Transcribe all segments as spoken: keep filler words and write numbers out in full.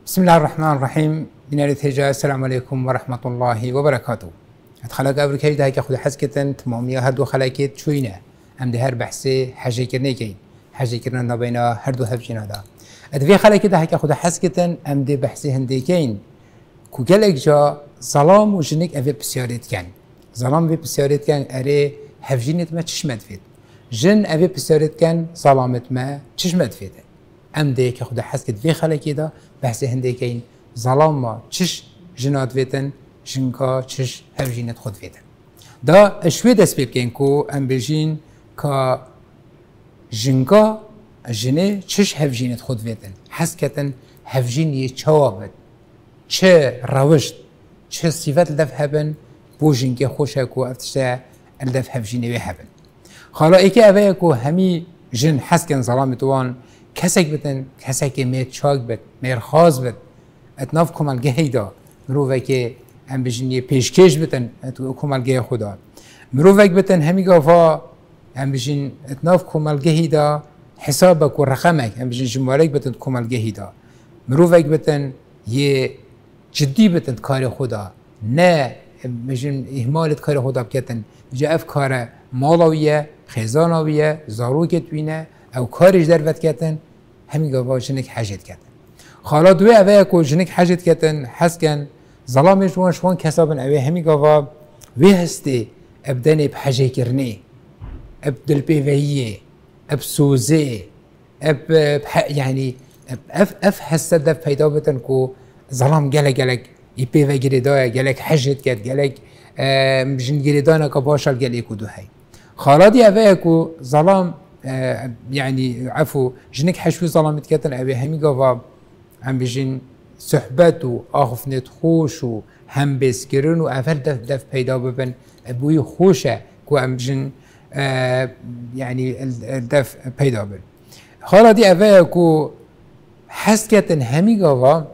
بسم الله الرحمن الرحیم. بینرید هجا السلام علیکم و رحمت الله و برکاته. خلق ابرکایی ده که خود حس کتن تمامی هر دو خلقیت چوینه. هم ده هر بحث حجی کرنه کین. حجی کردن نبینا هر دو هفجینا ده. ادوی خلقی ده که خود حس کتن هم ده بحث هندی کین. کوکل اجا ظلام و جنک اوی بسیارت کن. ظلام اوی بسیارت کن اره هفجینت ما چشمت فید. جن اوی بسیارت کن ظلامت ما چشمت فیده. ام ده که خود حس کت وی خلقی ده بحث هندی کین. ظلام ما چش جنات ویتن جنکا چش هفجینت خود ویتن. دا اشوی دست بیب کن کو ام بجین که جنکا جنه چش هفجینت خود ویتن. حس کتن هفجین یه چوابد. چه روشت چه صفت لف هبن بو جنکه خوشه کو افتشته لف هفجینه وی هبن. خالا ایکی اوه کو همی جن حس کن ظلامت وان کسک بتن کسک میر چاک بد میر خاص بد اتناف کمالگهی دا مروفه که هم بجنی پیشکش بتن اتو کمالگه خدا مروفه بتن همی گافا هم بجن اتناف کمالگهی دا حسابک و رقمک هم بجن جمارک بتن کمالگهی دا مروفه بتن یه جدی بتن کار خدا نه بجن اهمالت کار خدا بکتن بجا اف کار مالاویه خزاناویه زاروکت بینه او کارش در وقت کتن همین گاوا جنک حجت کتن خالا دوی اوه کو جنک حجت کتن حس کن ظلامش وان شوان کسابن اوه همین گاوا وی هستی ابدن بحجه کرنه اب دل پیوهیه اب سوزه اب یعنی اف اف هست دف پیدا بتن کو ظلام گله گلک ای پیوه گریدای گلک حجت کت گلک جن گریدانا که باشل گلی کدو هی خالا دی اوه کو ظلام يعني عفو جنك حشوي ظلامت كتن أبي همي قفا هم بيجين صحبت و آخفنت خوش و هم بسكرن و أفل دف دف پیدا ببن أبوي خوشه كو هم بيجين آه يعني الدف پیدا ببن خالا دي أفا كو حس كتن همي قفا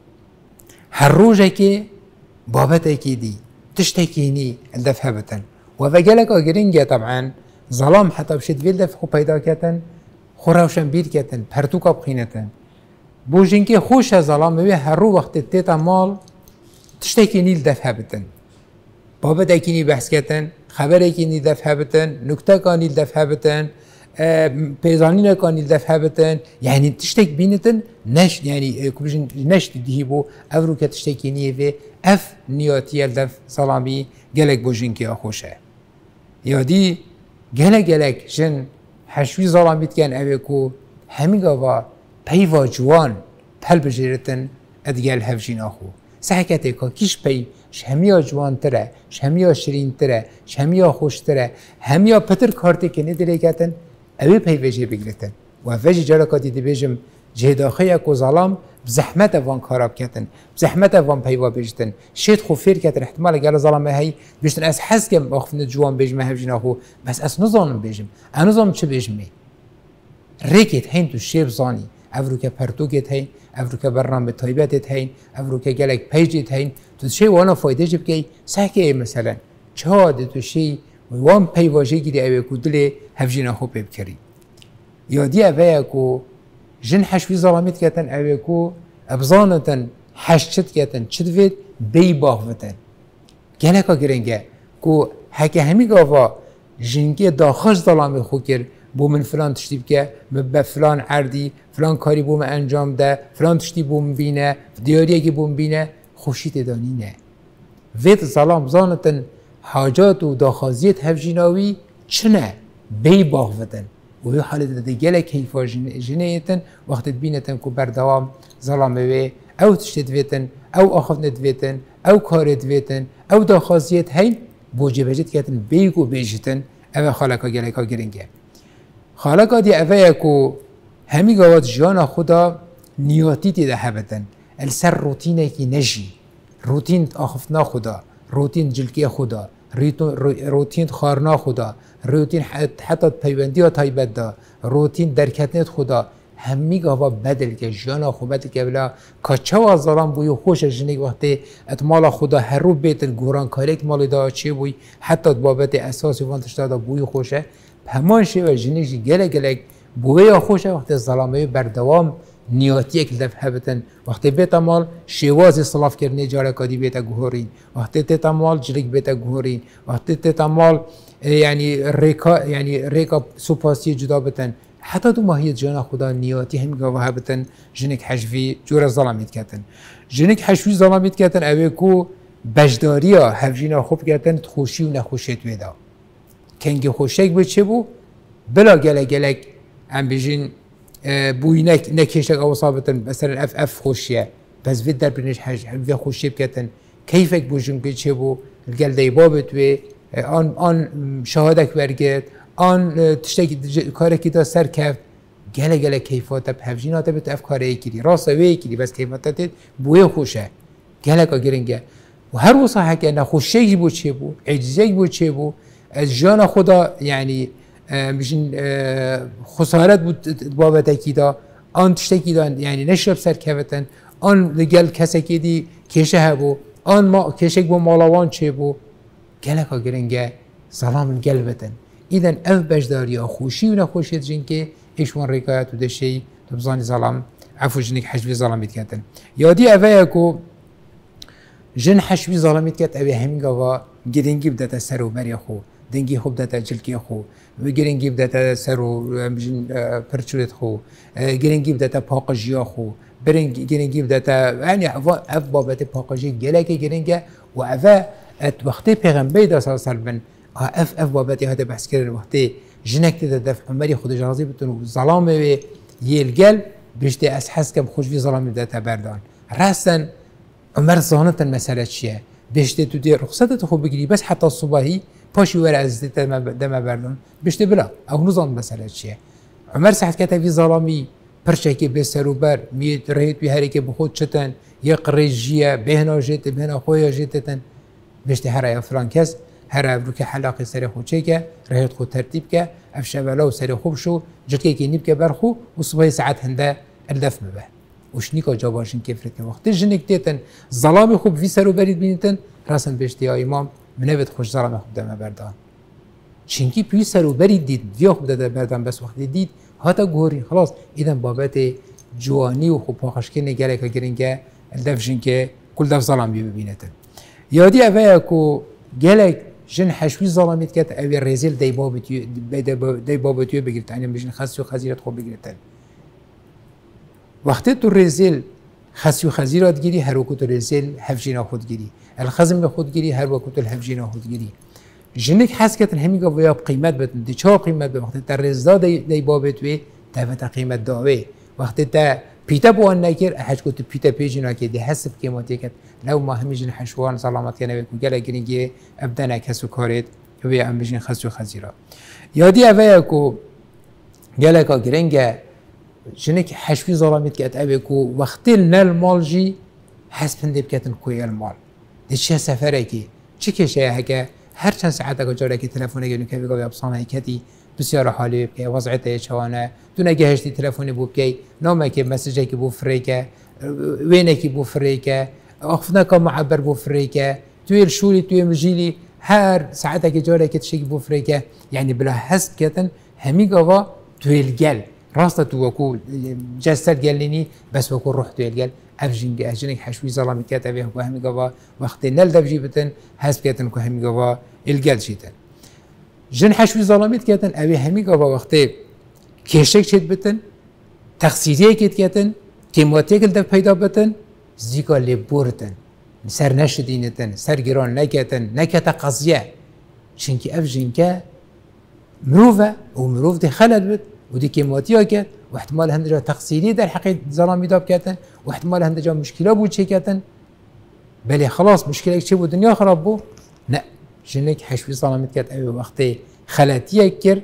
هر روجه كي بابته كي دي تشتكيني الدف هبتن و فقالك أقرنجة طبعا ظلام حتی بشید ویل دفع پیدا کردن خوراوشن بیر کردن پرتوکا بخینتن بوجین که خوش ظلام میوه هر رو وقت تیتا مال تشتکی نیل دفع بتن بابت اکی بحث کردن خبر اکی نیل دفع بتن نکته کا نیل دفع بتن پیزانین کا نیل دفع بتن یعنی تشتک بینتن نش یعنی کبجین نشت دیبو افرو که تشتکی نیوه اف نیاتی دفع ظلامی گلک بوجین که خوشه یادی گله گلک جن حشوی ظلامت کن اوه کو همی گاوا پیوا جوان پل بجیرتن ادگل هفجین آخو سحکته که کش پی شهمیا جوان تره شهمیا شرین تره شهمیا خوش تره همیا پتر کارته که نداره کتن اوه پی وجه بگرتن و وجه جلکاتی دی بیجم جهداخی اکو ظلام بزحمت وان کاراب کتن بزحمت وان پیوا بجتن شید خو فیر کتن احتمال گل ظلامه هی بجتن از حس کم آخفن جوان بجمه هفجین آخو بس از نظام بجم انا نظام چه بجمه ریکت هین تو شیب زانی افرو که پرتوکت هین افرو که برنامه تایبتت هین افرو که گلک پیجت هین تو شی وانا فایده جب کی سحکه مثلا چهاد تو شی وان پیواجه گیری اوه کو دل هفجین آخو پیب کری یادی اوه کو جن حشوی ظلامت کتن اوه کو ابزانتن حشت کتن چدوید بی باغوتن گلکا گرنگه کو هکه همی گاوا جنگی داخل ظلامی خو کر بو من فلان تشتیب که به فلان عردی فلان کاری بو من انجام ده فلان تشتیب بو من بینه دیاریه که بو من بینه خوشیت دانینه وید ظلام زانتن حاجات و داخازیت هفجیناوی چنه بی باغوتن و یه حالت ده گله کیفا جنیتن وقت بینتن کو بردوام ظلامه وی او تشتید ویتن او آخفنت ویتن او کارت ویتن او داخازیت هین بوجه بجید کتن بیگو بیجتن او خالقا گله کا گرنگه خالقا دی اوه کو همی گوات جانا خدا نیاتی تی ده هبتن السر روتینه کی نجی روتین آخفنا خدا روتین جلکی خدا روتین خارنا خدا روتین حتی پیوندی ها تایبت دا روتین درکتنت خدا همی گاوا بدل که جانا خو بدل که بلا کچه و ظلام بوی خوش جنگ وقتی اتمال خدا هر رو بیت گوران کاریک مال دا چی بوی حتی بابت اساسی وانتش دا بوی خوشه همان شی و جنگ گله گله بوی خوشه وقتی ظلامه بردوام نیاتی که دفعه بتن وقتی بیت مال شواز صلاف کردن جاره کادی بیت گهورین وقتی تیت مال جلک بیت گهورین وقتی تیت مال یعنی ریکا یعنی ریکا سوپاسی جدا بتن حتی تو ماهیت جان خدا نیاتی هم گواه بتن جنک حشوی جور ظلمیت کردن جنک حشوی ظلمیت کردن اوه کو بجداریا هفجینا خوب کردن خوشی و نخوشیت ویدا کنگی خوشک بود چه بو بلا گله گله هم بجین بوی نک نکیشک او صابتن مثلا اف اف خوشیه بس وید در بینش حج وی خوشی بکردن کیفک بوجن که چه بو الگل دیبابت و آن آن شهادک برگرد آن تشتکی کاری که دا سر کفت گله گله کیفات هفجینا تا بت اف کاری کردی راست وی کردی بس کیفاتت بوی خوشه گله کا گرینگه و هر وصحه که نخوشی بود چه بو عجزی بود چه بو از جان خدا یعنی میشین خسارت بود بابت اکیدا آن تشتکی دان یعنی نشرب سر کفتن آن لگل کسی که دی کشه هبو آن ما کشک بو مالوان چه بو گله کا گرینگه سلام گل بتن ایدن اف بجداری خوشی و نخوشی جن که ایشون ریکایت و دشی تبزانی ظلام عفو جنک حشوی ظلمیت کردن یادی اوه کو جن حشوی ظلمیت کرد اوه همین گوا گرینگی بدت سر و بری خو دنگی خوب داتا جلکی خو گرینگی بدت سر و پرچولت خو گرینگی بدت پاقجیا خو برینگ گرینگی بدت یعنی اف بابت پاقجی گله که گرینگه و اوه ات وقتی پیغمبر دا صلی الله علیه و سلم اف اف بابت هات بحث کردن وقتی جنک تد دفع عمری خود راضی بتون ظلام و یلگل بجته از حس کم خوش وی ظلام بدت بردان راستن عمر زانت المسألة چیه بجته تو دی رخصت خوب بگیری بس حتی صبحی پاشی ور از دم دم بردان بجته بلا او نظام مسألة چیه عمر ساعت که تفی ظلامی پرچکی به سروبر می رهید به هری که بخود چتن یک رجیه بهنا جت بهنا خویا جتتن بجته هر افران کس هر ابرو که حلاقی سر خود چه که رهید خود ترتیب که افشبلا و سر خوب شو جت که نیب که برخو و صبح ساعت هنده الدف مبه وشنیکا جاباشن کفرت که وقتی جنک دیتن ظلام خوب وی سر و برید بینیتن راسن بهشتی ها امام منوید خوش ظلام خوب دم بردان چنکی پی سر و برید دید ویا خوب دم بردان بس وقتی دید هاتا گوری خلاص ایدن بابت جوانی و خوب پاخش که نگره که گرینگه الدف جن که کل دف ظلام بی ببینیتن یادی اوه کو گلک جن حشوی ظلامیت کرد اوی رزیل دی بابتیو دی بابتیو بگیرد یعنی بجن خاصی و خزیرت خوب بگیرتن وقتی تو رزیل خاصی و خزیرات گیری هر وقت رزیل هفجینا خود گیری الخزم به خود گیری هر وقت الهفجینا خود گیری جنک حس کردن همیگا ویا قیمت بدن دی چه قیمت به وقتی تا رزدا دی دی بابتوی تا قیمت داوی وقتی تا پیتا بوان نکر حج کت پیتا پیجینا که دی حسب قیمتی کرد لو ما همیجن حشوان سلامت کنه و گله گرینگی ابدنا کسو کارید و بیا هم بجن خاصی و خزیرا یادی اوه کو گله کا گرینگه جنك حشوي ظلامت كات أبيكو وقتل نال مالجي حسب دي بكاتن كوي المال دي شيء سفركي شكل شيء هكا هر چند ساعت اگه جارك تلفون يجي كيف يقول ابصانه هيكتي بسيارة حالي بكي وضعته شوانه دون جهشتي تلفوني بو بكي نومك مسجك بو فريكه وينك بو فريكه اخفناك معبر بو فريكه تويل شولي تويل مجيلي هر ساعت اگه جارك تشيك بو فريكه يعني بلا حسب كاتن هميغا تويل جل راسته تو وكو جسد قالني بس وكو رحت يلقال افجن اجنك حشوي ظلام كاتبه وهم قوا وقت نل دبجيبتن حسب كاتن كو هم قوا القال شيتن جن حشوي ظلامت كاتن ابي هم قوا وقت كيشك شد بتن تخصيصيه كيت كاتن كيمواتيك دب پیدا بتن زيكا لبورتن سر نشدينتن سر جيران نكاتن نكات قضيه شنكي افجن كا مروفه ومروف دي خلل بت ودي كيمواتيا كات واحتمال هندجا تقصيري در حقيقة ظلامي داب كاتن واحتمال هندجا مشكلة بود شي كاتن بلي خلاص مشكلة شي بود دنيا خراب بو لا جنك حشوي ظلامي كات أي وقتي خلاتيا كر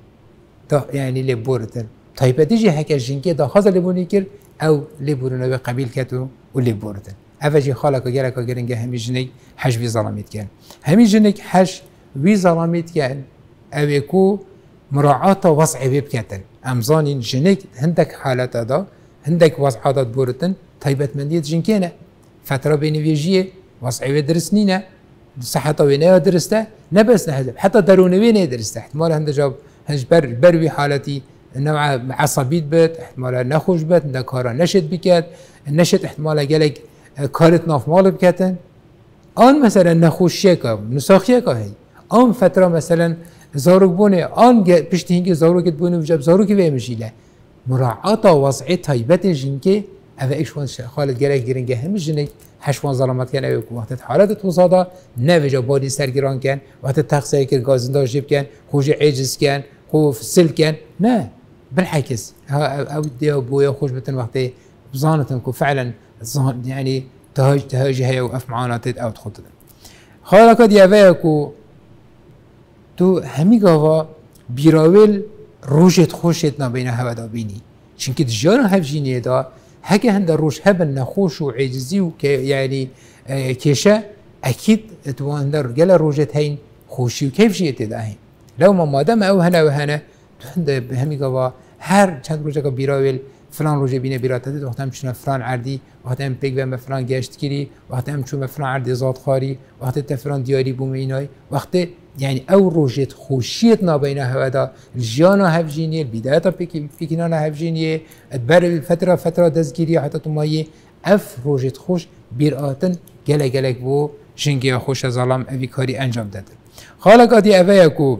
يعني اللي بورتن طيب تيجي هكا جنكي دا خاصة اللي بوني كر أو اللي بورنا بقبيل كاتو واللي بورتن أفجي خالك وجالك وجرنجا همي جنك حشوي ظلامي كان همي جنك حش وي ظلامي كان أو يكو مراعاة وضع بيبكاتن أمزانين جنك هندك حالات هذا هندك وضعات بورتن طيبت منديت جنكينا فترة بين فيجية وضع بدرسنينا صحة وينها درسته نبس نهذا حتى درون وين درسته احتمال هند جاب هج بر بروي حالتي نوع عصبیت بد احتمالا نخوش بد نه کارا نشد بکد نشد احتمالا گلک کارت ناف مال بکتن آن مثلا نخوشیه که نساخیه که هی آن فتره مثلا زاروک بونه آن پشت هنگی زاروکت بونه وجب زاروکی ویمشیله مراعات وضعی طیبت جنگی اوه ایشوان خالد گلک گرنگه همه جنگ حشوان ظلامت کن اوه وقت حالت توزادا نه وجا بادی سرگران کن وقت تقصیه که گازندار جیب کن خوش عجز کن خوف سل کن نه بالعكس او دي ابويا خوش بتن وقتي بظانتن كو فعلا يعني تهاج تهاج هي وقف معانا تد او تخطط خالا قد يفاكو تو همي قوا بيراول روجت خوشت نبين هوا دا بيني چونك دجانا هفجيني دا هكا هند روش هبن نخوش وعجزي وك يعني اه كيشا اكيد تو هند رجال روجت هين خوشي وكيف جيت دا هين لو ما مادام او هنا وهنا هند همي قوا هر چند روزه که بیراول فلان روزه بینه بیراته دید وقتی هم چون فلان عردی وقتی هم پیگ به فلان گشت کری وقتی هم چون فلان عردی زاد خاری وقتی تفلان دیاری بوم اینای وقتی یعنی او روزت خوشیت نابینه هوادا الجیانا هفجینیه البدایت پیکینانا هفجینیه بر فتره فتره دزگیری حتی تو مایه اف روزت خوش بیراتن گله گله بو جنگی خوش ظلام اوی کاری انجام داده حالا قادی اوه کو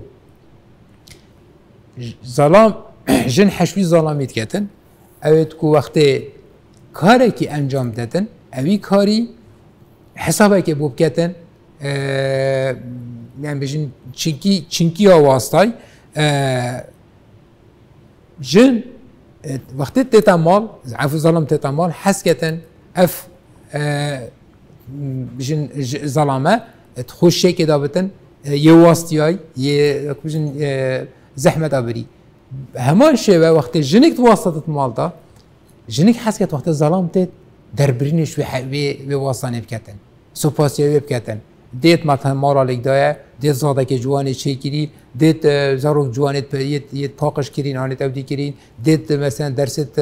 ظلام جن حشوی ظلامیت کتن اوید کو وقتی کاری که انجام دادن اوی کاری حسابه که بوب کتن یعنی بجن چنکی چنکی آوازتای جن وقتی تتمال عفو ظلم تتمال حس کتن اف بجن ظلامه تخوشه که دابتن یه واسطیای یه بجن زحمت آبری همان شيء وقت جنك توسطت مالتا جنك حسكت وقت الظلام تيت دربرينش بواسطاني بكتن سوباسيا بكتن ديت مثلا مارا لك دايا ديت زادك جواني شي كري ديت زاروك جواني يت يت طاقش كرين اني تبدي كرين ديت مثلا درست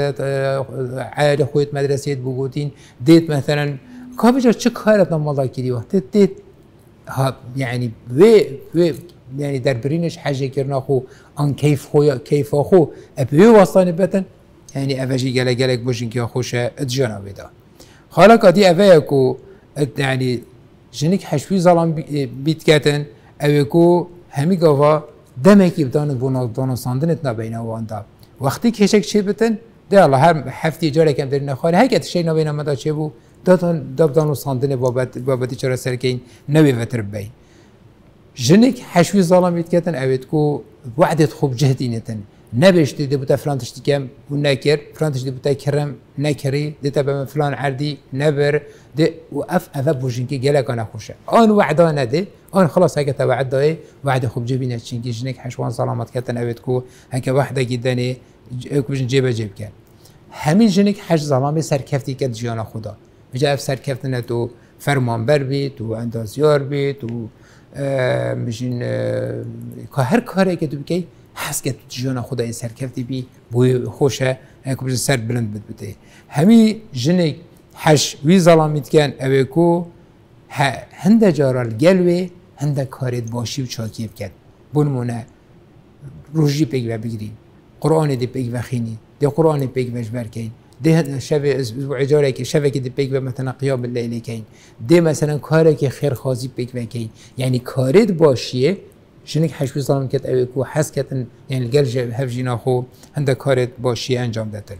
عائله خويت مدرسه بوغوتين ديت مثلا كابجا چه كارت مالتا كري وقت ديت يعني و و يعني دربرينش حاجه كرنا خو ان كيف خو كيف خو ابي وصلني بتن يعني افجي جل جلك بوجين كي خوش اتجانا بدا خالق ادي افيكو يعني جنك حشوي ظلام بيت كاتن اويكو همي قوا دمك يبدان بونا دون ساندنت نبينا واندا وقتي كشك شي بتن ده الله هر هفتي جاره كم درنا خال هيك شي نبينا مدا چه بو دادن دادن ساندن بابت بابتي چرا سركين نبي وتربي جنك حشوي ظلاميت كاتن اويتكو وعدت خوب جهدينتن نبشتي دي بوتا فلان تشتي كم وناكر فلان تشتي بوتا كرم ناكري دي تبع فلان عردي نبر دي وأف أف بوجينكي جالك أنا خوشه أنا وعدانا دي أنا خلاص هيك تبع عداي وعد خوب جبينة تشينكي جنك حشوان ظلامات كاتن اويتكو هيك واحدة جداني بوجين جيبه جيب كان همين جنك حش ظلامي سركفتي كات جيانا خدا بجا اف سركفتنا تو فرمان بر بيت و اندازيار بيت و مشین که هر کاری که تو بکی حس که جان خدا این سرکفتی بی بوی خوشه هنگام بجن سر بلند بد بده همی جنگ حش وی ظلامیت کن اوه کو هنده جارال گلوه هنده کارید باشی و چاکی بکن بونمونه روژی پیگ و بگیرین قرآن دی پیگ و خینی دی قرآن پیگ و جبر کن ده شب اسبوع جاره که شب که دی پیگ و مثلا قیام اللیل کن ده مثلا کاری که خیر خازی پیگ و کن یعنی کارید باشیه شنیک حشوی ظالم کت اوی کو حس کتن یعنی گل هفجینا خو هنده کارید باشیه انجام دادن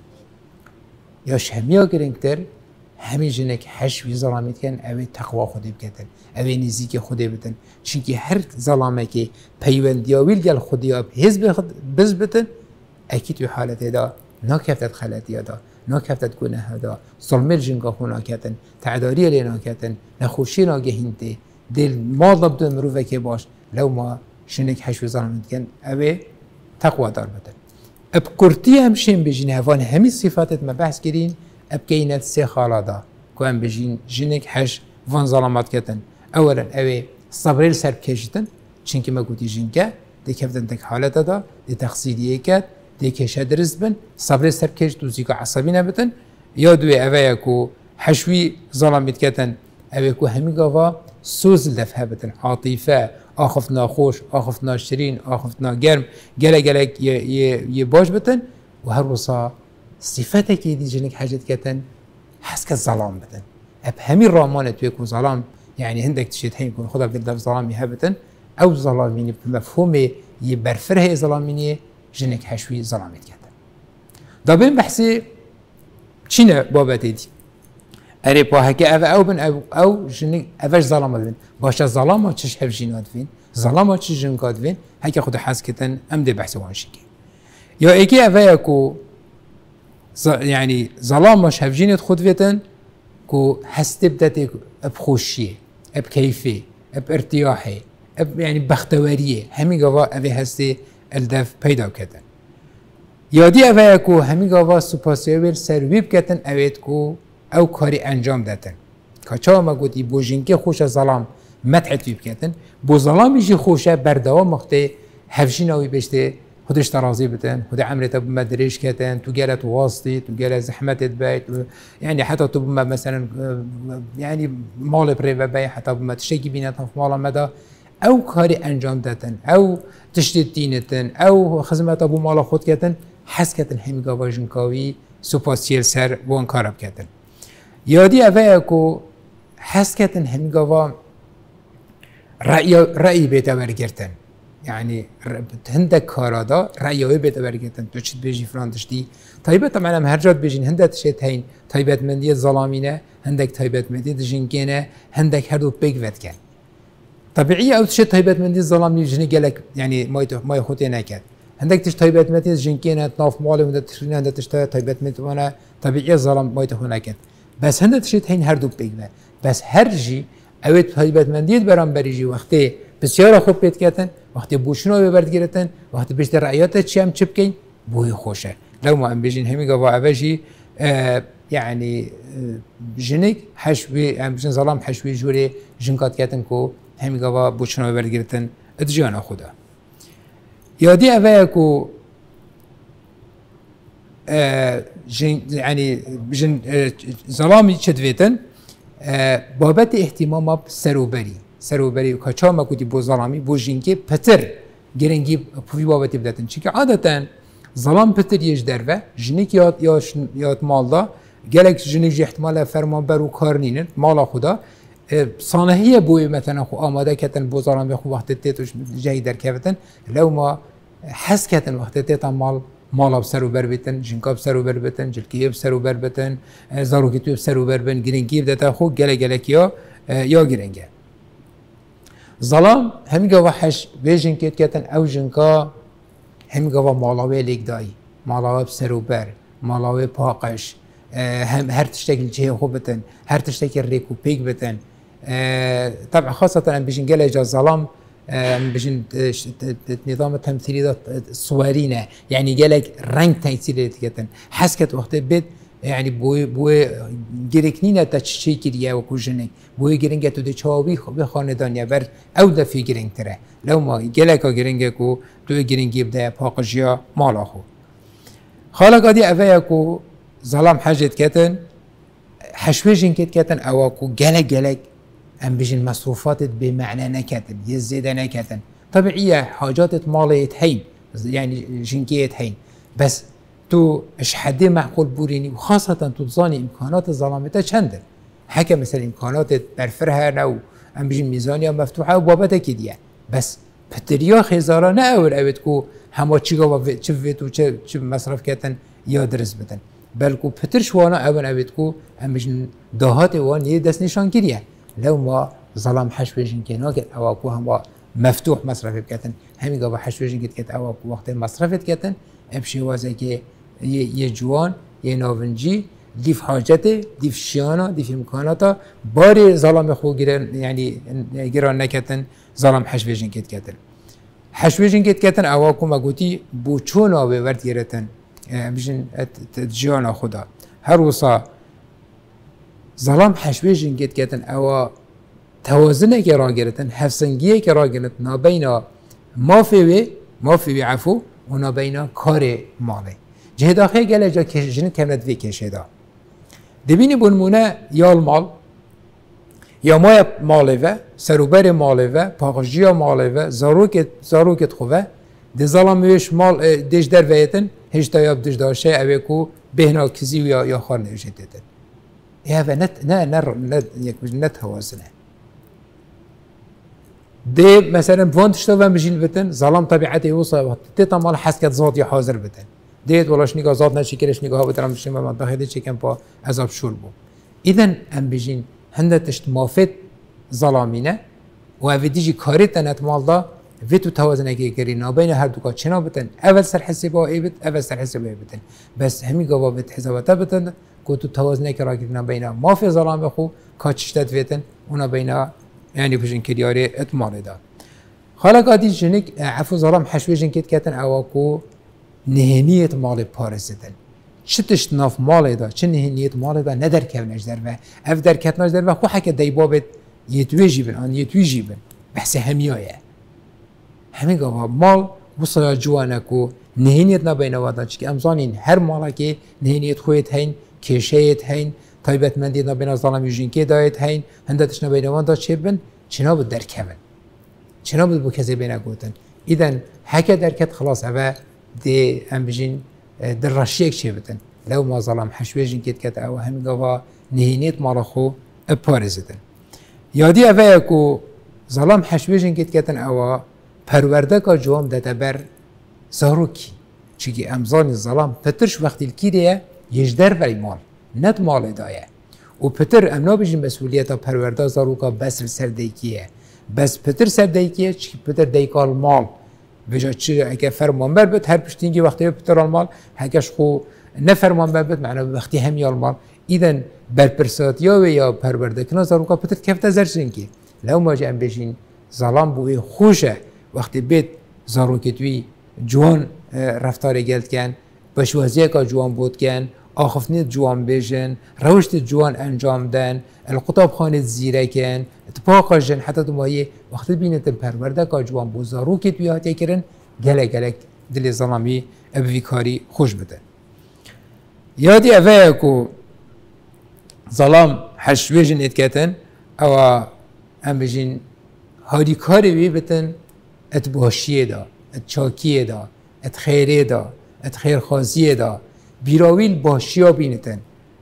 یا شمیا گرنگتر همین جنک حشوی ظالمیت کن اوی تقوا خودی بکتن اوی نزیک خودی بتن چونکه هر ظالمه که پیوندیاویل گل خودی آب حزب بز بتن اکید و حالت دا ناکفتت خلطی دا ناکفتت گناه دا ظلم الجنگا خو ناکتن تعداری لی ناکتن نخوشی ناگهینده دل ما ضبط مروفه که باش لو ما شنک حشوی ظالمیت کن اوی تقوا دار بتن اب کرتی هم شن بجین هفان همی صفاتت ما بحث کرین اب كينت سي خالادا كوان بجين جنك حش فان ظلامات كتن اولا اوي صبريل سرب كيشتن چنكي ما قوتي جنكا دي كفتن تك حالتا دا دي تقصيديه كات دي كيشا درز بن صبريل سرب كيشت وزيكو عصبي نبتن يا دوي اوي كو حشوي ظلامت كتن اوي كو همي قوا سوز لفها بتن عاطفة آخفتنا خوش آخفتنا شرین آخفتنا گرم گله گله یه یه یه باش بتن و هر وصا صفته که دی جنگ حاجت کتن حس که ظلام بتن اب همین رامان توی کو ظلام يعني هندك تشيت هين يكون خذها بقدر ظلامي هبتن او ظلاميني بمفهوم يبرفر هي ظلاميني جنك حشوي ظلامت كده دابين بحسي چينا بابتي دي اري باهكي او او بن او او جنك افش ظلام بن باشا ظلام تشش حف جينات فين ظلام تشش جنكات فين هيك خذ حس كتن ام دي بحسي وانشكي يا ايكي افاكو يعني ظلام مش حف جينات خذ فيتن كو هستبدت بخوشيه بكيفيه بارتياحيه يعني بختواريه همي قوا ابي هستي الدف پیدا کردن یادی اوه کو همي قوا سپاسیویل سرویب کردن اوید کو او کاری انجام دادن کچا ما گوتی بوجینکه خوش ظلام متعتیب کردن بو ظلامی جی خوشه بردوام مخته هفشیناوی بشته خودش ترازی بتن خود عمرت ابو مدريش كتن تو جالت واسطي تو جالت زحمه البيت يعني حتى تو مثلا يعني مال بريفا بي حتى ما تشتكي بيناتهم في مال مدى او كاري انجام داتن او تشتت دينتن او خدمه ابو مال خود كتن حس كتن همي گاواجن كاوي سوپاسيل سر وان كارب كتن يادي اوه حس كتن همي گاوا رأي رأي بيت ورگرتن يعني هندك كارادا رأيوي بيت بركتن تو تشد بيجي فلان تشتي طيبة طبعا هر جات بيجين هندك تشت هين طيبة مندية ظلامينة هندك طيبة مندية جنكينة هندك هردو بيك فت كان طبيعية او تشت طيبة مندية ظلامي جني قالك يعني ما ما يخوتي نكد هندك تشت طيبة مندية جنكينة تناف مالي وهندك تشتري هندك تشت طيبة مندية وانا طبيعية ظلام ما يتخو نكد بس هندك تشت هين هردو بيك فت بس هرجي اوت طيبة مندية برام بريجي وقتي بسیار خوب پیدا کردن وقتی بوشنو ببرد گرفتن وقتی بیشتر رعیات چی هم چپ کن بوی خوشه لو ما ام بیشین همی گوا عوجی يعني جنك حشوي ام بيشن ظلام حشوي جوري جنكات كاتن كو همی گوا بوشنو ببرد گرفتن ادجان خدا یادی اوه کو جن يعني بجن ظلامي چدویتن بابت اهتمام سروبری سروبری و کچا ما کودی بو ظلامی بو جنگی پتر گرنگی پوی بابتی بدتن چی که عادتا ظلام پتر یش درو جنک یاد یاش یاد مالدا گلک جنک جی احتمال فرمان بر و کار نینن مالا خدا صانعیه بوی مثلا خو آماده کتن بو ظلامی خو وقت تیتوش جای در کفتن لو ما حس کتن وقت تیتا مال مالا بسرو بر بتن جنکا بسرو بر بتن جلکی بسرو بر بتن زاروکی تو بسرو بر بن گرنگی بدتا خو گله گلک یا یا گرنگه ظلام همي جوا حش بيجن كيت كتن أو جنكا همي جوا مالاوي ليك داي مالاوي بسروبر مالاوي باقش أه هم هر تشتكل جهه خوب بتن هر تشتكل ريكو بيك بتن أه طبعا خاصة أن بيجن جلا جا ظلام أه بيجن نظام التمثيلي ده صورينا يعني جالك رنج تمثيلي كتن حسكت وقت بيت يعني بوي بوي جريكنينا تشي كريا وكوجنك بوي جرينجا تو دچاوي خو خاندانيا بر او د في جرينج ترى لو ما جلكا جرينجكو تو جرينجي بدا باقجيا مالاخو خالق ادي افياكو ظلام حاجت كتن حشويجن كت كتن اواكو جلك جلك ام بيجن مصروفات بمعنى نكتن يزيد نكتن طبيعيه حاجات ماليه هين يعني جنكيه هين بس تو اش حدي معقول بوريني وخاصة تو تظاني امكانات الظلامته چنده حكى مثلا امكانات برفرها نو ام بيجي ميزانية مفتوحة وبابتها كده يعني بس بتريا خزارة نا اول اوید کو هما چيگا و چه ويتو چه مصرف كتن يا درس بدن بلکو پترش وانا اول اوید کو ام بيجي دهات وان يه دست نشان كده لو ما ظلام حشويجن كنا كت اواكو هما مفتوح مصرف كتن همي قبا حشويجن كت اواكو وقت مصرف كتن امشي وازه که یه جوان یه ناونجی دیف حاجته دیف شیانا دیف امکاناتا باری ظلام خو گرن یعنی گران نکتن ظلام حشویجن کت کتن حشویجن کت کتن اواکو مگوتی بو چون آوه ورد گرتن بیشن جیانا خدا هر وصا ظلام حشویجن کت کتن اوا توازنه که را گرتن حفظنگیه که را گرتن نابینا مافیوی مافیوی عفو اونا بینا کار ماله جهدا خیلی گله جا کشیدن کمرد وی کشیدا دبینی بنمونه یال مال یا ما مالوه سروبر مالوه پاخجیا مالوه زاروکت زاروکت خوه د ظلمش مال دیش در ویتن هشتا یا بدش داشته اوه کو بهنا کزی یا یا خار نوشته دیدن یا و نت نه نه نه یک نت هوازنه ده مثلا فونتشتا و مجين بتن ظلام طبيعته وصل تيتا مال حسكت ذات حاضر بتن ديت ولاش نيجا ذات نشي كلش نيجا ها بترم مش ما بخيد شي كان با عذاب شول بو اذا ام بيجين هند تشت مافت ظلامينه و فيديجي كاريت نت مال دا فيتو توازن اگه كرينا بين هر دوكا چنا بتن اول سر حسابا اي بت اول سر حسابا بتن بس همي جواب بت حسابات بتن كنتو توازن كرا كرنا بين مافي ظلام خو كاچشتت ويتن ونا بين يعني بجن كرياري اتمال دا خالق ادي جنك عفو ظلام حشويجن كيت كاتن اواكو نهنيت مال بارزدن شتش ناف مال دا چه نهنيت مال دا ندر كونج در و اف در كتناج در و خو حكى ديبابت يتويجي بن ان يتويجي بن بحث هميايه همي گوا مال وصا جوانكو نهنيت نبين ودا چك امزانين هر مالكي نهنيت خويت هين كيشيت هين تایبت مندی نبین از ظالم یوجین که دایت هین هندتش نبین وان دا چه بن چنا بود در کمن چنا بود بو کسی بین گوتن ایدن هک درکت خلاص اوه دی ام بجین در رشیک چه بتن لو ما ظالم حشویجین کت کت اوه همین گوا نهینیت مال خو اپارزدن یادی اوه اکو ظالم حشویجین کت کتن اوه پرورده کا جوام دتبر زاروکی چیگی امزان ظالم پترش وقتی الکیریه یجدر ولی مال ند مال دایه و پتر امنا بجین مسئولیت پرورده زاروکا بس سردیکیه بس پتر سردیکیه چی پتر دیکال مال بجا چی اگه فرمانبر بد هر پشتینگی وقتی پتر مال هکش خو نه فرمانبر بد معنی وقتی همیال مال ایدن برپرساتیا و یا پرورده کنا زاروکا پتر کفت زرشن کی لو ما جام بجین ظلام بوی خوشه وقتی بیت زاروکی توی جوان رفتار گلد کن بشوازیه کا جوان بود کن آخفنیت جوان بیشن، روشت جوان انجام دن، القطاب خانه زیره کن، اتفاقا جن حتی دمایی وقتی بینید پرورده که جوان بزارو که توی هاتی کرن گله گله دل ظلامی ابویکاری خوش بدن. یادی اوه که ظلام حشویجن اتکتن او ام بجین هاری کاری بی بتن اتباشیه دا، اتچاکیه دا، اتخیره دا، اتخیرخوازیه دا، بیراویل باشیا بینتن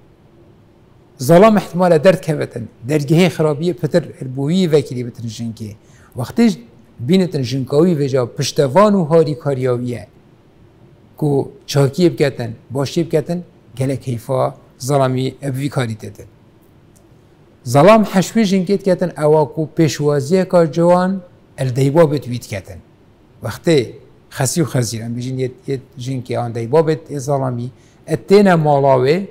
ظلام احتمال درد کبتن درگه خرابی پتر البویی وکیلی بتن جنگی وقتی بینتن جنگاوی وجا پشتوان و هاری کاریاویه کو چاکی بکتن باشی بکتن گله کیفا ظلامی ابوی کاری دادن ظلام حشوی جنگیت کتن اواکو پیشوازیه که جوان الدیبا بتوید کتن وقتی خسی و خزیرن بجین یه جنگی آن دیبا بت ظلامی اتینا مالاوی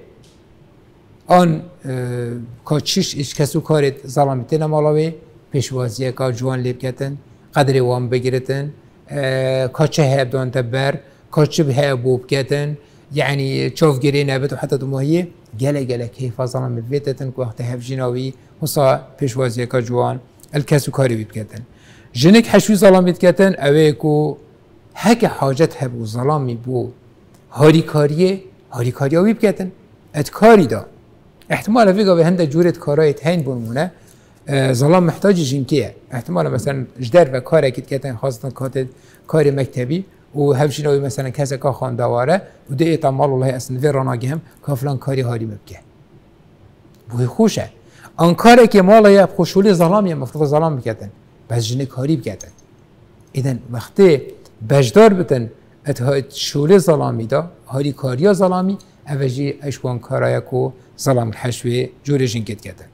آن کاچیش ایش کسو کارت ظلامی تینا مالاوی پیشوازیه که جوان لیب کتن قدر وام بگیرتن کاچه هب دان تبر کاچه به بوب کتن يعني تشوف جرينا بتو حتى دموهية جلا جلا كيف ظلم الفيتتن كوقت هف جناوي وصا بيشوازي كجوان الكاسو كاري بيتكتن جنك حشوي ظلام بيتكتن اويكو هك حاجت هبو ظلامي بو هاري كاريه هاري كارياوي بيتكتن اتكاري دا احتمال فيقا بهند جورة كارايت هين بونمونه اه ظلام محتاج جنكيه احتمال مثلا جدر و كاري كتكتن خاصة كاتد كاري مكتبي و هفشینوی مثلا کسی که خواندواره و ده ایتمال الله اصلا وی راناگی هم که فلان کاری هاری مبکه بوی خوشه آن کاری که مالا یه خوشولی ظلامی مفروض ظلام بکتن بس جنه کاری بکتن ایدن وقتی بجدار بتن اتها شولی ظلامی دا هاری کاریا ظلامی اوجی اشوان کارای که ظلام الحشوی جوری جنگت کتن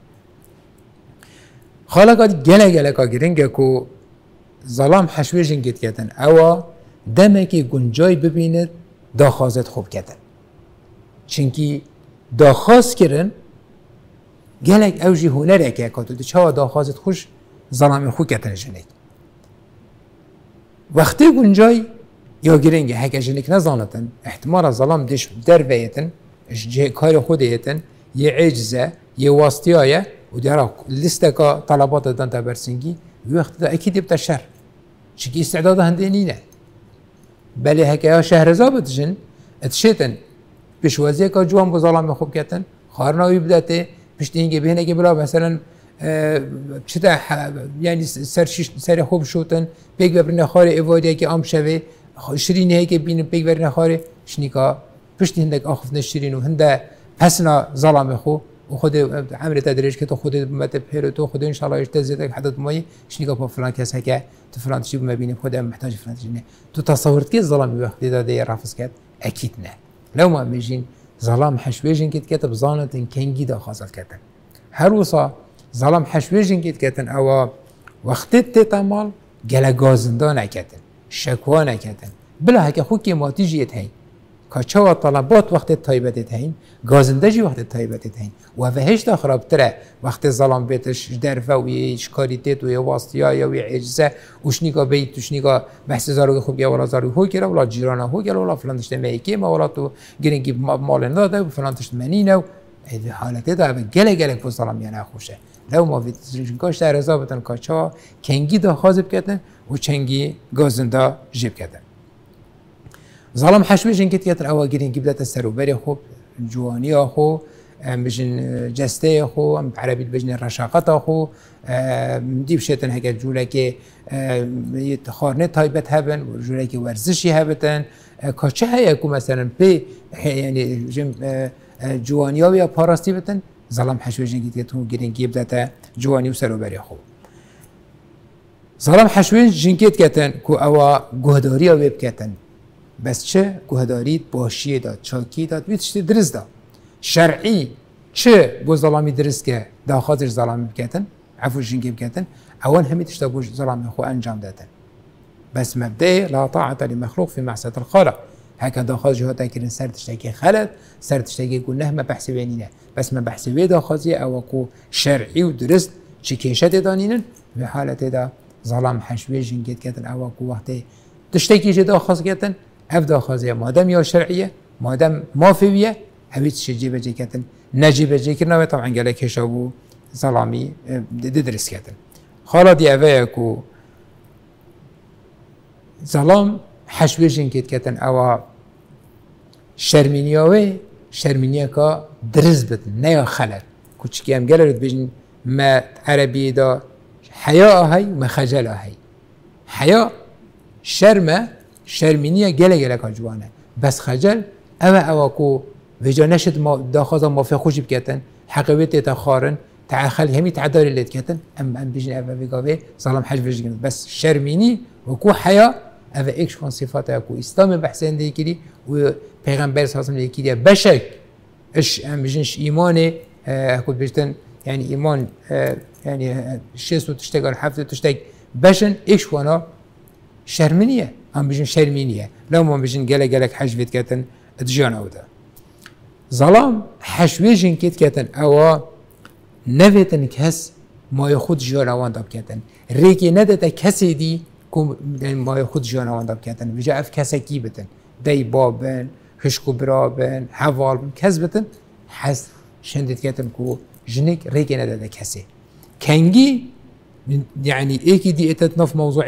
خالقا گله گله که گرنگه که ظلام حشوی جنگت کتن اوا دمکی گنجای ببیند داخوازت خوب کردن چونکی داخواز کردن گلک اوجی هنره که کاتو دی چه داخوازت خوش ظلامی خوب کردن جنگ وقتی گنجای یا گرنگه هک جنگ نزانتن احتمال ظلام دیش در ویتن جه کار خود ایتن یه عجزه یه واسطیایه و دیارا لیسته که طلبات دادن تبرسنگی وقت دا اکید بتا شر چونکی استعداد هنده نینه بله هکه شهرزاد بتجن اتشتن پیشوازی که جوان بظلام خوب کردن خارناوی بدته پشت اینکه بهنه که بلا مثلا چه یعنی سرشیش سر خوب شدن بیگ ببرن خاره ایوادی که آم شوه شیرینی که بین بیگ ببرن خاره شنیکا پشت هندک آخف نشرین و هنده پسنا ظلام خو و خود عمر تدریج که تو خود مت پیرو تو خود ان شاء الله اشتزید حدد مایی شنیکا با فلان کس که تو فلان چیز مبینی خودم محتاج فلان چیز نه تو تصورت که ظلام وقتی داده رافض کرد اكيد نه لو ما میجین ظلام حشویجین که کتب زانتن کنگی دا خاصل کردن هر وصا ظلام حشویجین که کتن او وقتی تتمال گله گازنده نکردن شکوا نکردن بلا هک خو کی ماتیجیت هی کاچا طلبات وقت تایبت هین گازنده جی وقت تایبت هین و وهش دا خرابتره وقت ظلام بیتش درفه و اشکالیت و واسطیا یا عجزه وشنیگا بیت وشنیگا بحث زارو خوب یا ولا زارو هو کرا ولا جیرانه هو کرا ولا فلان تشت میکی ما ولا تو گرینگی مال نداده و فلان تشت منینه و این حالت دا گله گله کو ظلام یعنی خوشه لو ما ویت کاش در حسابتن کاچا کنگی دا خازب کردن و چنگی گازنده جیب کردن ظلام حشویش این کت کتر آوا گیرین گبلت سروبری خوب جوانی آخو بجن جسته خو عربی بجن رشاقت خو دیب شتن هک جوله که خارنه تایبت هبن و جوله که ورزشی هبتن کاچه هایی که مثلا به یعنی جم جوانی ها یا پاراستی بتن ظلام حشویش این کت کتر گیرین گبلت جوانی و سروبری خو ظلام حشویش این کت کتن که آوا گهداری ها ویب کتن بس چه گهدارید باشیه داد چاکی داد ویتشتی درست داد شرعی چه بو ظلامی درست که دا خاطر ظلامی بکتن عفوشین که بکتن اوان همی تشتا بو ظلامی خو انجام دادن بس مبدأ لا طاعة لمخلوق في معصية الخالق هكذا دا خاطر جهات اکرین سر تشتاکی خلط سر تشتاکی گناه ما بحثی بینینه بس ما بحثی وی دا خاطر او کو شرعی و درست چه کشت دانینن به حالت دا ظلام حشویجین که کتن او کو وقتی تشتاکی جدا خاص کتن افدا خازیه مادام یا شرعیه مادام مافیه هویت شجی بجی کتن نجی بجی کرنا و طبعا گله کشابو ظلامی درس کتن خالا دی اوه کو ظلام حشویجین کت کتن او شرمینیاوه شرمینیا که درس بدن نه یا خلل کوچکی هم گله رد بجن ما عربی دا حیا هی و خجل هی حیا شرمه شرمینیه گله گله کجوانه بس خجل اوه اوه کو وجا نشد ما داخل ما في خوش بكتن حقيقة تخارن تعخل همي تعداري اللي تكتن ام ام بيجن اوه بيقاوه ظلام حج بيجن بس شرميني وكو حياة اوه ايش كون صفاته كو اسلام بحسين دي كري و پیغمبر صلى الله عليه وسلم بشك اش ام بيجنش ايمانه كو بيجتن يعني ايمان يعني شيء تشتغل حفظ تشتغل بشن ايش وانا شرمينيه هم بيجن شرمينيه لو ما بيجن جلا جلك حج بيتكتن اتجان اوده ظلام حشویجین کت کتن او نویتن کس مای خود جانوان داب کتن ریکی نداده کسی دی که مای خود جانوان داب کتن وجا اف کسی کی بتن دی بابن خشکو برابن حوال بن کس بتن حس شندید کتن که جنک ریکی نداده کسی کنگی يعني ايكي دي اتتنف موضوع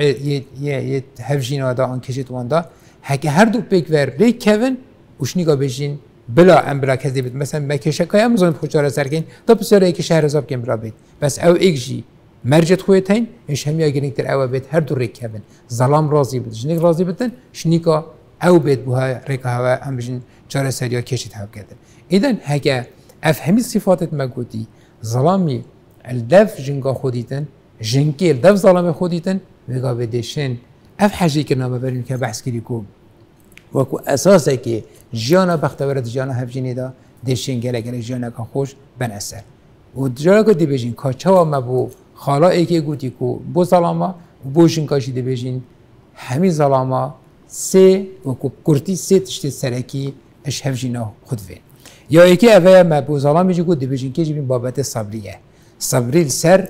يتهفجين هذا ان كشت واندا هكا هر دو بيك ور ريك كيفن وشنيغا بيجين بلا ام بلا کسی بید مثلا مکشه که هم زن خوشاره سرکین تا بسیاری که شهر حساب کن بلا بید بس او ایکجی مرجت خویت هین اش همیا گرینگ تر او بید هر دو ریک کبن ظلام راضی بید جنگ راضی بدن شنیکا او بید بوها ریک هوا هم بجن چاره سریا کشید هاو کردن ایدن هکه افهمی صفاتت مگودی ظلامی الدف جنگا خودیتن جنگی الدف ظلام خودیتن وگا بدشن اف حاجی که نام بریم که بحث کردی کو وکو اساسه که جانا بختورت جانا هفجینی دا دشین گله گله جانا که خوش بن اثر و جانا که دی بجین کاچا ما بو خالا ایکی گوتی کو بو ظلاما و بوشین کاشی دی بجین همی ظلاما سه وکو کرتی سه تشتی سرکی اش هفجینا خود وین یا ایکی اوه ما بو ظلامی جی گوت دی بجین که جبین بابت صبریه صبری سر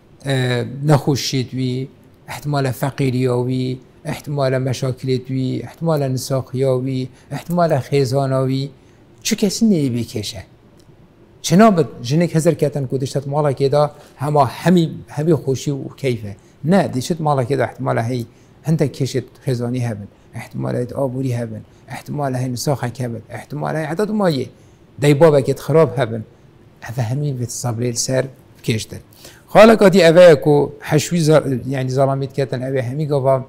نخوشید وی احتمال فقیریاوی احتمال مشاکلتوی احتمال نساخیاوی احتمال خیزاناوی چه کسی نیبی کشه چنان جنک هزار کتن که دشت مالا که دا هما همی همی خوشی و کیفه نه دشت مالا که دا احتمال هی هنده کشت خیزانی هبن احتمال هی آبوری هبن احتمال هی نساخک هبن احتمال هی عدد مایه دای بابا که خراب هبن هذا همین به صبر سر بکشتن خاله کاتی اوه کو حشوی يعني ظلامت کتن اوه همی گفا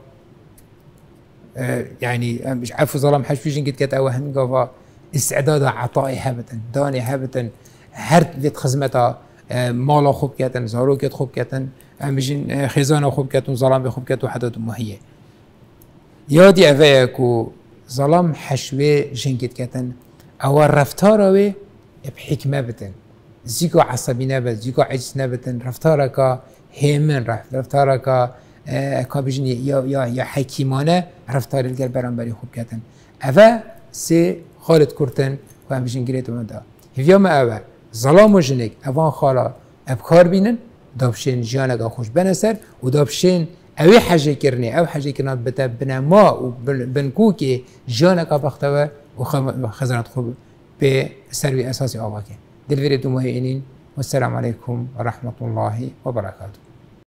يعني مش عفو ظلام حشوي جنكت كت اوه همی گفا استعداد عطاء هبتن داني هبتن هر وقت خدمتا مالا خوب کتن زارو کت خوب کتن امجین خزانه خوب کتن ظلام خوب کتن حتی ماهیه یادی اوه کو ظلام حشوی جنكت کتن او رفتاروی بحکمه بتن زیکو عصبی نبت زیکو عجز نبتن رفتارکا هیمن رفت رفتارکا کابجنی یا یا یا حکیمانه رفتار الگر برانبری خوب کتن اوه سه خالد کرتن و هم بجن گریت من دا هیویا اوه ظلام و جنگ اوان خالا ابکار بینن دابشین جانگا خوش بنسر و دابشین اوی حاجه کرنی او حاجه کرنا بتا بنما و بنکو که جانگا بختوه و خزانت خوب به سروی اساسی آواکه دلوری دو مهینین والسلام عليكم ورحمة الله وبركاته.